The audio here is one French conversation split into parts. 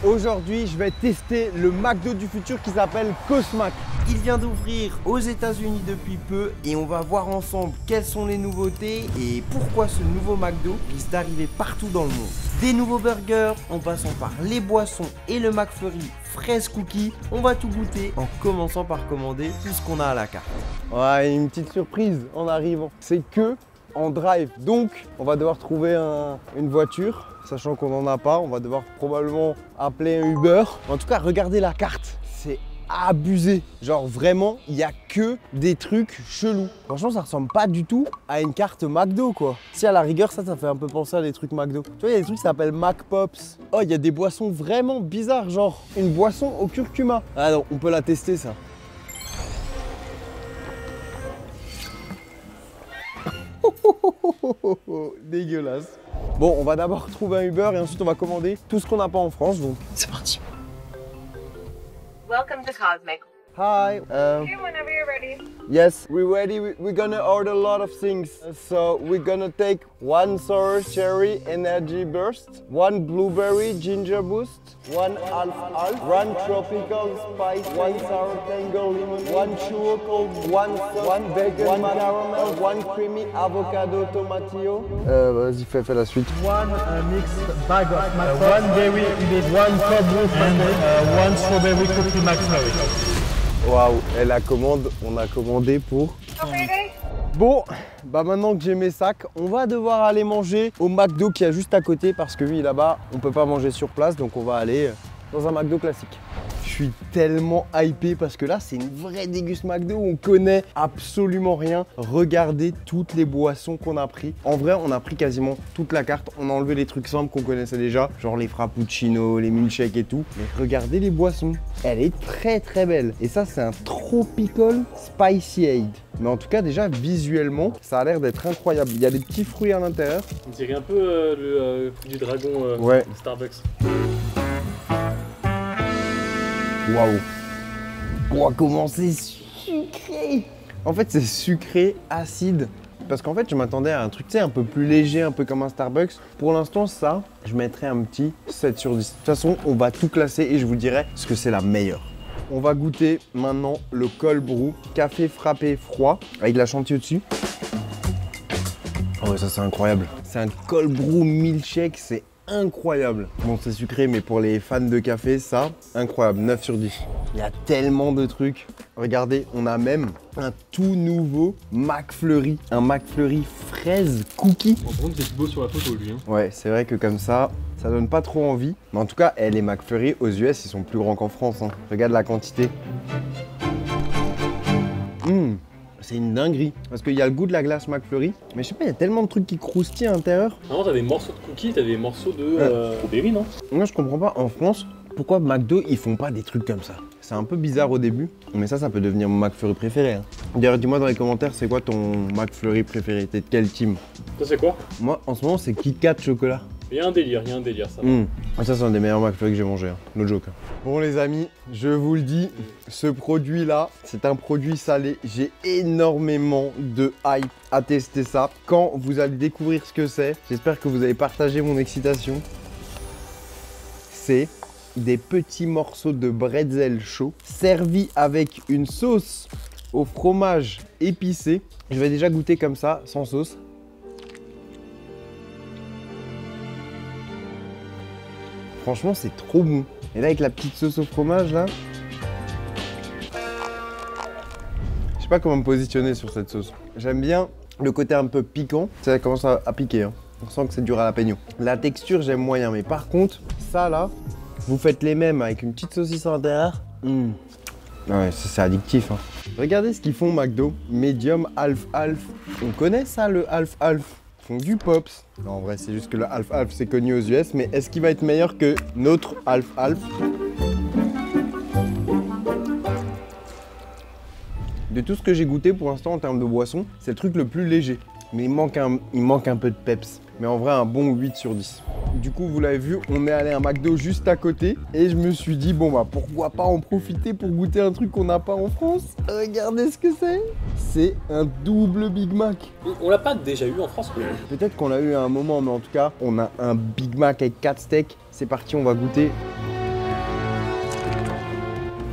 Aujourd'hui, je vais tester le McDo du futur qui s'appelle Cosmac. Il vient d'ouvrir aux États-Unis depuis peu et on va voir ensemble quelles sont les nouveautés et pourquoi ce nouveau McDo risque d'arriver partout dans le monde. Des nouveaux burgers, en passant par les boissons et le McFlurry fraise cookie, on va tout goûter en commençant par commander tout ce qu'on a à la carte. Ouais, une petite surprise en arrivant. C'est que en drive. Donc, on va devoir trouver une voiture. Sachant qu'on n'en a pas, on va devoir probablement appeler un Uber. En tout cas, regardez la carte. C'est abusé. Genre vraiment, il n'y a que des trucs chelous. Franchement, ça ressemble pas du tout à une carte McDo, quoi. Si à la rigueur, ça fait un peu penser à des trucs McDo. Tu vois, il y a des trucs qui s'appellent McPops. Oh, il y a des boissons vraiment bizarres, genre une boisson au curcuma. Ah non, on peut la tester, ça. Dégueulasse. Bon, on va d'abord trouver un Uber et ensuite on va commander tout ce qu'on n'a pas en France, donc c'est parti. Welcome to Cosmic. Hi. Okay, whenever you're ready. Yes, we're ready. We're gonna order a lot of things. So we're gonna take one sour cherry energy burst, one blueberry ginger boost, one alf, one tropical spice, one sour tango lemon, one churro cold, one bacon caramel, one creamy avocado tomatillo. Vas-y, fais la suite. One mixed bag of one berry, one cold brew and one strawberry cookie McFlurry. Waouh, et la commande, on a commandé pour... Bon, bah maintenant que j'ai mes sacs, on va devoir aller manger au McDo qui est juste à côté parce que oui, là-bas, on peut pas manger sur place, donc on va aller dans un McDo classique. Je suis tellement hypé parce que là, c'est une vraie déguste McDo, on connaît absolument rien. Regardez toutes les boissons qu'on a pris. En vrai, on a pris quasiment toute la carte. On a enlevé les trucs simples qu'on connaissait déjà, genre les frappuccinos, les milkshakes et tout. Mais regardez les boissons. Elle est très très belle. Et ça, c'est un Tropical Spicy Aid. Mais en tout cas, déjà, visuellement, ça a l'air d'être incroyable. Il y a des petits fruits à l'intérieur. On dirait un peu le fruit du dragon ouais. Starbucks. Waouh! Wow, comment c'est sucré! En fait, c'est sucré, acide. Parce qu'en fait, je m'attendais à un truc, tu sais, un peu plus léger, un peu comme un Starbucks. Pour l'instant, ça, je mettrais un petit 7 sur 10. De toute façon, on va tout classer et je vous dirai ce que c'est la meilleure. On va goûter maintenant le cold brew, café frappé froid, avec de la chantilly au-dessus. Oh ouais, ça c'est incroyable. C'est un cold brew milkshake, c'est incroyable. Bon, c'est sucré, mais pour les fans de café, ça, incroyable, 9 sur 10. Il y a tellement de trucs. Regardez, on a même un tout nouveau McFlurry. Un McFlurry fraise cookie. Par contre, c'est beau sur la photo, lui. Hein. Ouais, c'est vrai que comme ça donne pas trop envie. Mais en tout cas, les McFlurry aux US, ils sont plus grands qu'en France. Hein. Regarde la quantité. C'est une dinguerie. Parce qu'il y a le goût de la glace McFlurry. Mais je sais pas, il y a tellement de trucs qui croustillent à l'intérieur. Non, t'as des morceaux de cookies, t'as des morceaux de strawberry, non? Moi, je comprends pas. En France, pourquoi McDo, ils font pas des trucs comme ça? C'est un peu bizarre au début. Mais ça peut devenir mon McFlurry préféré. Hein. D'ailleurs, dis-moi dans les commentaires, c'est quoi ton McFlurry préféré? T'es de quel team? Ça, c'est quoi? Moi, en ce moment, c'est Kit Kat chocolat. Il y a un délire, ça. Ça, c'est un des meilleurs McFlurry que j'ai mangé, hein. No joke. Bon les amis, je vous le dis, ce produit-là, c'est un produit salé. J'ai énormément de hype à tester ça. Quand vous allez découvrir ce que c'est, j'espère que vous allez partager mon excitation. C'est des petits morceaux de bretzel chaud servis avec une sauce au fromage épicé. Je vais déjà goûter comme ça, sans sauce. Franchement, c'est trop bon. Et là, avec la petite sauce au fromage, là. Je sais pas comment me positionner sur cette sauce. J'aime bien le côté un peu piquant. Ça commence à piquer. Hein. On sent que c'est dur à jalapeno. La texture, j'aime moyen. Mais par contre, ça, là, vous faites les mêmes avec une petite saucisse à l'intérieur. Ouais, ça, c'est addictif. Hein. Regardez ce qu'ils font, McDo. Medium, half-half. On connaît ça, le half-half. Font du Pops. Non, en vrai, c'est juste que le half-half, c'est connu aux US, mais est-ce qu'il va être meilleur que notre half-half? De tout ce que j'ai goûté pour l'instant en termes de boisson, c'est le truc le plus léger. Mais il manque un peu de peps. Mais en vrai, un bon 8 sur 10. Du coup, vous l'avez vu, on est allé à un McDo juste à côté. Et je me suis dit, bon bah pourquoi pas en profiter pour goûter un truc qu'on n'a pas en France. Regardez ce que c'est. C'est un double Big Mac. On l'a pas déjà eu en France? Peut-être qu'on l'a eu à un moment, mais en tout cas, on a un Big Mac avec 4 steaks. C'est parti, on va goûter.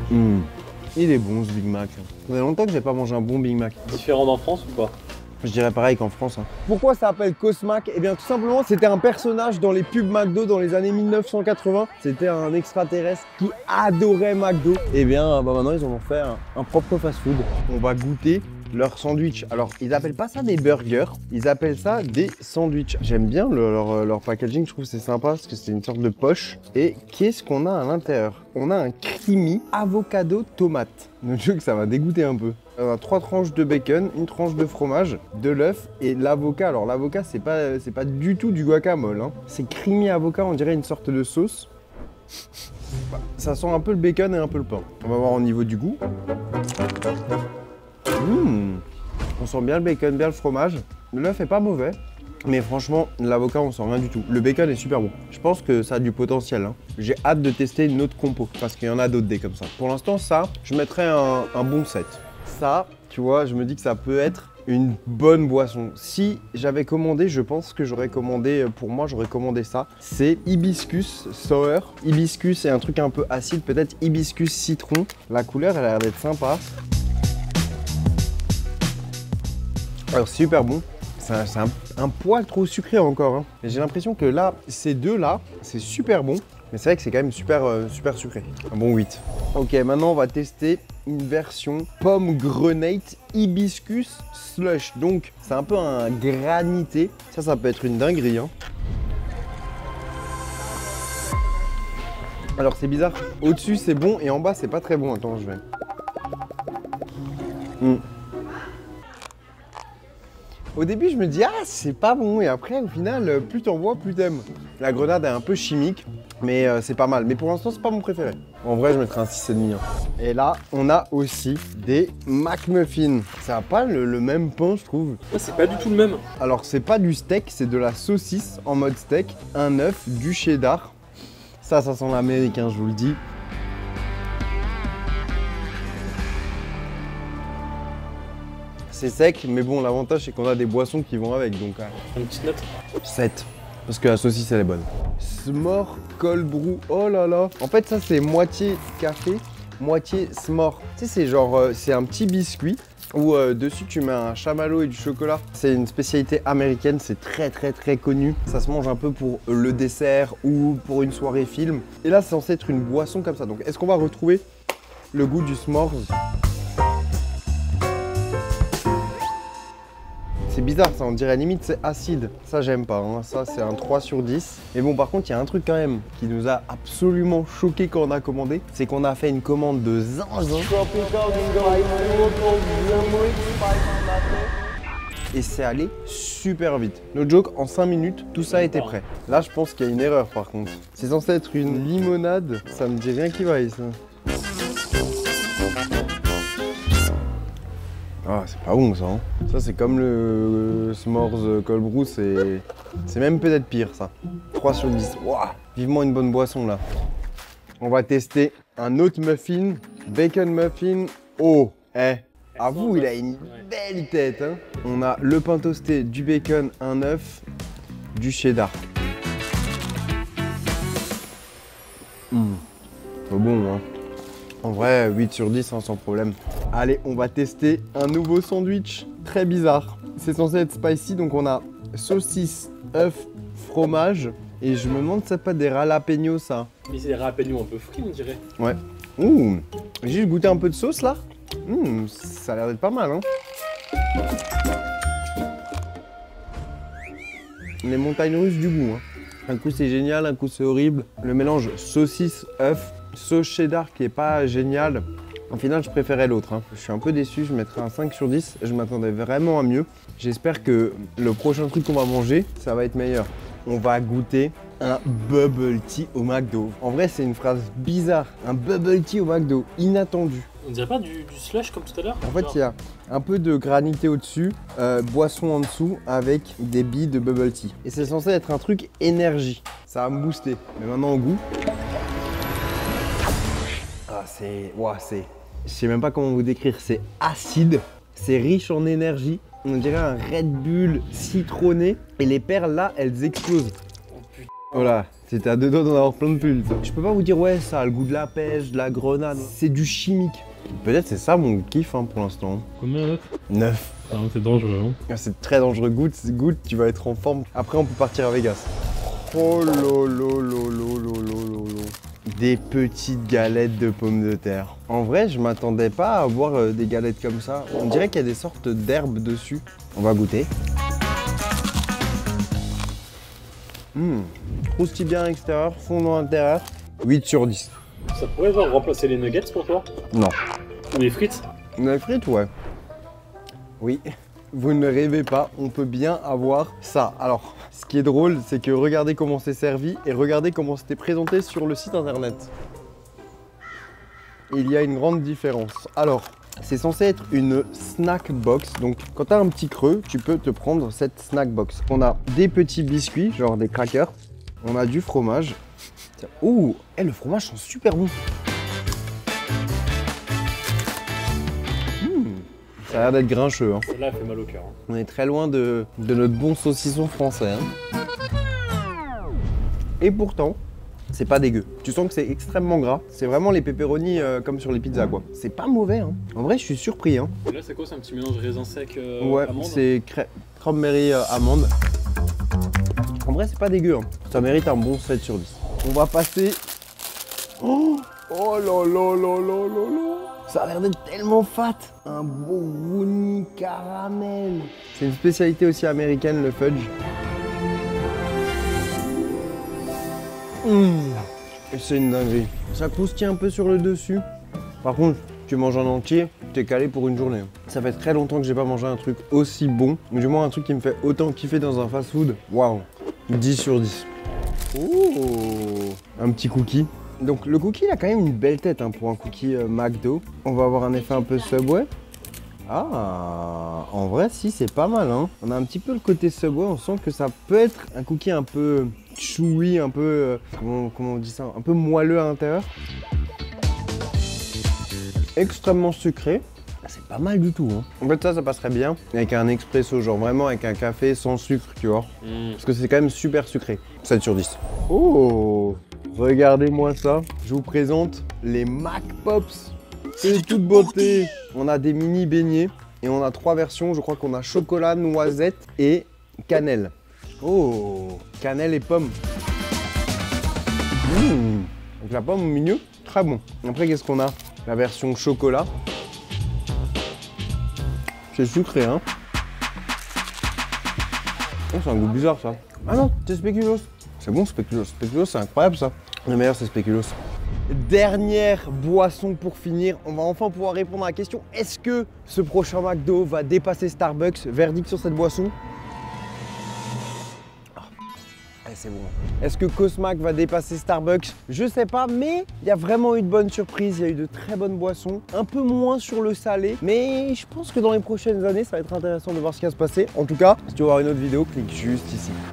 Il est bon ce Big Mac. Ça fait longtemps que j'ai pas mangé un bon Big Mac. Différent d'en France ou pas? Je dirais pareil qu'en France. Pourquoi ça s'appelle Cosmac? Eh bien tout simplement c'était un personnage dans les pubs McDo dans les années 1980. C'était un extraterrestre qui adorait McDo. Eh bien maintenant ils en ont fait un propre fast-food. On va goûter leur sandwich. Alors ils appellent pas ça des burgers, ils appellent ça des sandwichs. J'aime bien leur packaging, je trouve que c'est sympa parce que c'est une sorte de poche. Et qu'est-ce qu'on a à l'intérieur? On a un creamy avocado tomate. Le jeu que ça va dégoûter un peu. On a 3 tranches de bacon, une tranche de fromage, de l'œuf et l'avocat. Alors l'avocat c'est pas du tout du guacamole, hein. C'est creamy avocat, on dirait une sorte de sauce. Ça sent un peu le bacon et un peu le pain. On va voir au niveau du goût. On sent bien le bacon, bien le fromage. L'œuf est pas mauvais, mais franchement, l'avocat, on sent rien du tout. Le bacon est super bon. Je pense que ça a du potentiel, hein. J'ai hâte de tester une autre compo, parce qu'il y en a d'autres des comme ça. Pour l'instant, ça, je mettrais un bon 7. Ça, tu vois, je me dis que ça peut être une bonne boisson. Si j'avais commandé, je pense que j'aurais commandé, pour moi, j'aurais commandé ça. C'est hibiscus sour. Hibiscus, c'est un truc un peu acide, peut-être hibiscus citron. La couleur, elle a l'air d'être sympa. Alors c'est super bon, c'est un poil trop sucré encore, hein. J'ai l'impression que là, ces deux-là, c'est super bon, mais c'est vrai que c'est quand même super sucré. Un bon 8. Ok, maintenant on va tester une version pomme grenade hibiscus slush. Donc c'est un peu un granité, ça peut être une dinguerie, hein. Alors c'est bizarre, au-dessus c'est bon et en bas c'est pas très bon. Attends, je vais... Au début, je me dis, ah, c'est pas bon. Et après, au final, plus t'en bois, plus t'aimes. La grenade est un peu chimique, mais c'est pas mal. Mais pour l'instant, c'est pas mon préféré. En vrai, je mettrais un 6,5. Hein. Et là, on a aussi des McMuffins. Ça n'a pas le même pain, je trouve. Ouais, c'est pas du tout le même. Alors, c'est pas du steak, c'est de la saucisse en mode steak. Un œuf, du cheddar. Ça sent l'américain, je vous le dis. C'est sec, mais bon, l'avantage c'est qu'on a des boissons qui vont avec, donc... Une petite note 7, parce que la saucisse elle est bonne. S'more cold brew, oh là là. En fait ça c'est moitié café, moitié s'more. Tu sais c'est genre, c'est un petit biscuit où dessus tu mets un chamallow et du chocolat. C'est une spécialité américaine, c'est très connu. Ça se mange un peu pour le dessert ou pour une soirée film. Et là c'est censé être une boisson comme ça, donc est-ce qu'on va retrouver le goût du s'mores? C'est bizarre ça, on dirait limite c'est acide. Ça j'aime pas, hein. Ça c'est un 3 sur 10. Mais bon par contre il y a un truc quand même qui nous a absolument choqué quand on a commandé. C'est qu'on a fait une commande de zinzin. Et c'est allé super vite. No joke, en 5 minutes, tout ça était prêt. Là je pense qu'il y a une erreur par contre. C'est censé être une limonade, ça me dit rien qui vaille ça. Ah, c'est pas bon ça, hein. Ça c'est comme le s'mores cold brew, c'est même peut-être pire ça. 3 sur 10, waouh. Vivement une bonne boisson là. On va tester un autre muffin, bacon muffin. Oh, avoue, il a une belle tête, hein. On a le pain toasté, du bacon, un œuf, du cheddar. Pas bon, hein. En vrai, 8 sur 10, hein, sans problème. Allez, on va tester un nouveau sandwich très bizarre. C'est censé être spicy, donc on a saucisse, œuf, fromage. Et je me demande si c'est pas des jalapenos, ça. Mais c'est des jalapenos un peu frits, on dirait. Ouais. Ouh, j'ai juste goûté un peu de sauce, là. Ça a l'air d'être pas mal, hein. Les montagnes russes du goût, hein. Un coup c'est génial, un coup c'est horrible. Le mélange saucisse, œuf, sauce cheddar qui est pas génial. Au final, je préférais l'autre, hein. Je suis un peu déçu, je mettrais un 5 sur 10. Je m'attendais vraiment à mieux. J'espère que le prochain truc qu'on va manger, ça va être meilleur. On va goûter un bubble tea au McDo. En vrai, c'est une phrase bizarre. Un bubble tea au McDo, inattendu. On dirait pas du slush comme tout à l'heure? En fait, il y a un peu de granité au-dessus, boisson en dessous avec des billes de bubble tea. Et c'est censé être un truc énergie. Ça va me booster. Mais maintenant, au goût... Ah, c'est... Je sais même pas comment vous décrire. C'est acide, c'est riche en énergie. On dirait un Red Bull citronné. Et les perles là, elles explosent. Oh putain. Voilà, C'était à deux doigts d'en avoir plein de pulls. Je peux pas vous dire ouais ça a le goût de la pêche, de la grenade. C'est du chimique. Peut-être c'est ça mon kiff hein, pour l'instant. Combien là 9. Ah, c'est dangereux. Hein. C'est très dangereux. Goûte, tu vas être en forme. Après on peut partir à Vegas. Oh lolo. Des petites galettes de pommes de terre. En vrai, je m'attendais pas à avoir des galettes comme ça. On dirait qu'il y a des sortes d'herbes dessus. On va goûter. Croustille bien à l'extérieur, fondant à l'intérieur. 8 sur 10. Ça pourrait genre remplacer les nuggets pour toi? Non. Ou les frites? Les frites, ouais. Oui. Vous ne rêvez pas, on peut bien avoir ça. Alors, ce qui est drôle, c'est que regardez comment c'est servi et regardez comment c'était présenté sur le site internet. Il y a une grande différence. Alors, c'est censé être une snack box. Donc, quand tu as un petit creux, tu peux te prendre cette snack box. On a des petits biscuits, genre des crackers. On a du fromage. Ouh, le fromage sent super bon. Ça a l'air d'être grincheux. Hein. Celle-là, elle fait mal au cœur. Hein. On est très loin de notre bon saucisson français. Hein. Et pourtant, c'est pas dégueu. Tu sens que c'est extrêmement gras. C'est vraiment les pepperonis comme sur les pizzas, quoi. C'est pas mauvais. Hein. En vrai, je suis surpris. Hein. Et là, c'est quoi? C'est un petit mélange raisin sec ouais, amande? c'est cranberry amande. En vrai, c'est pas dégueu. Hein. Ça mérite un bon 7 sur 10. On va passer... Oh là. Ça a l'air d'être tellement fat. Un beau brownie caramel. C'est une spécialité aussi américaine, le fudge. C'est une dinguerie. Ça croustille un peu sur le dessus. Par contre, tu manges en entier, t'es calé pour une journée. Ça fait très longtemps que j'ai pas mangé un truc aussi bon. Ou du moins un truc qui me fait autant kiffer dans un fast-food. Waouh. 10 sur 10. Oh, un petit cookie. Donc le cookie il a quand même une belle tête hein, pour un cookie McDo. On va avoir un effet un peu Subway. Ah, en vrai si c'est pas mal hein. On a un petit peu le côté Subway, on sent que ça peut être un cookie un peu chewy, un peu, comment on dit ça, un peu moelleux à l'intérieur. Extrêmement sucré. C'est pas mal du tout hein. En fait ça passerait bien avec un expresso, genre vraiment avec un café sans sucre tu vois. Parce que c'est quand même super sucré. 7 sur 10. Oh, regardez-moi ça. Je vous présente les Mac Pops. C'est de toute beauté. On a des mini beignets et on a 3 versions. Je crois qu'on a chocolat, noisette et cannelle. Oh, cannelle et pomme. Donc la pomme au milieu, très bon. Après qu'est-ce qu'on a? La version chocolat. C'est sucré, hein. Oh, c'est un goût bizarre, ça. Ah non, c'est spéculoos. C'est bon, spéculoos. Spéculoos, c'est incroyable, ça. Le meilleur, c'est spéculoos. Dernière boisson pour finir. On va enfin pouvoir répondre à la question. Est-ce que ce prochain McDo va dépasser Starbucks? Verdict sur cette boisson. C'est bon. Est-ce que Cosmac va dépasser Starbucks? Je sais pas, mais il y a vraiment eu de bonnes surprises. Il y a eu de très bonnes boissons. Un peu moins sur le salé, mais je pense que dans les prochaines années, ça va être intéressant de voir ce qui va se passer. En tout cas, si tu veux voir une autre vidéo, clique juste ici.